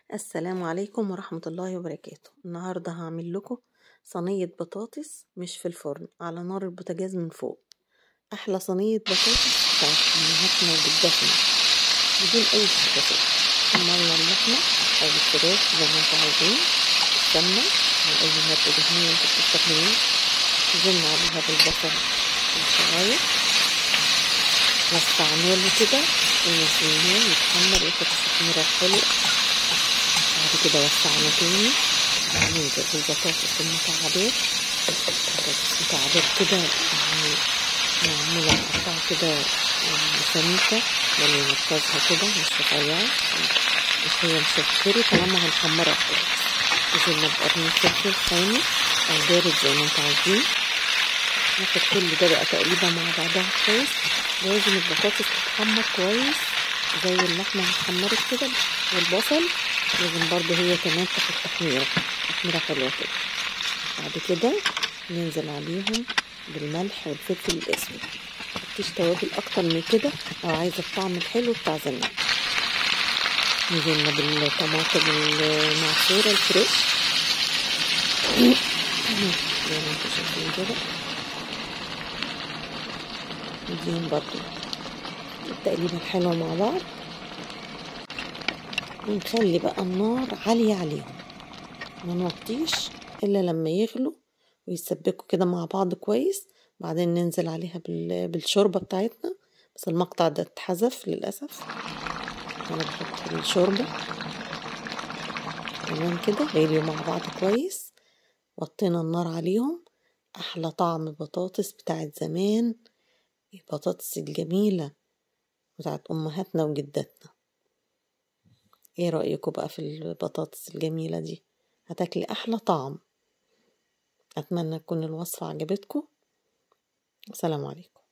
السلام عليكم ورحمة الله وبركاته. النهاردة هعمل لكم صينية بطاطس مش في الفرن، على نار البوتاجاز من فوق. أحلى صينية بطاطس بتاعت أمهاتنا وجداتنا بدون أي افتكاسات. عملنا اللحمة أو الفراخ زي ما انتوا عايزين، السمنة أو أي مادة دهنية انتوا بتستخدموها، نزلنا عليها بالبصل الصغير، وسعناه له كده ونسيناه يتحمر وياخد التحميرة الحلوة. بعد كده وسعنا تاني، ننزل بالبطاطس المكعبات، مكعبات كده يعني معمولة مقطعة كده سميكة، يعني نقطعها كده مش رفيعة، مش هي مشكرة طالما هنحمرها كويس. نزلنا بقرن فلفل حامي أو بارد زي ما انتوا عايزين. ناخد كل ده بقى تقليبة مع بعضها كويس. لازم البطاطس تتحمر كويس زي اللحمة ما اتحمرت كده، والبصل لازم برضه هي كمان تاخد تحميرة حلوة كده. بعد كده ننزل عليهم بالملح والفلفل الاسود، مفيش توابل اكتر من كده لو عايزة الطعم الحلو بتاع زمان. نزلنا بالطماطم المعصورة الفريش زي ما انتوا شايفين كده. نديهم برضه التقليبة الحلوة مع بعض، ونخلي بقى النار عالية عليهم، ما نوطيش الا لما يغلوا ويسبكوا كده مع بعض كويس. بعدين ننزل عليها بالشوربة بتاعتنا، بس المقطع ده اتحذف للأسف. انا بحط الشوربة تمام كده، غليوا مع بعض كويس، وطينا النار عليهم. احلى طعم بطاطس بتاعت زمان، البطاطس الجميلة بتاعت امهاتنا وجداتنا. ايه رأيكم بقى في البطاطس الجميلة دي؟ هتاكلي احلى طعم. اتمنى تكون الوصفة عجبتكم. السلام عليكم.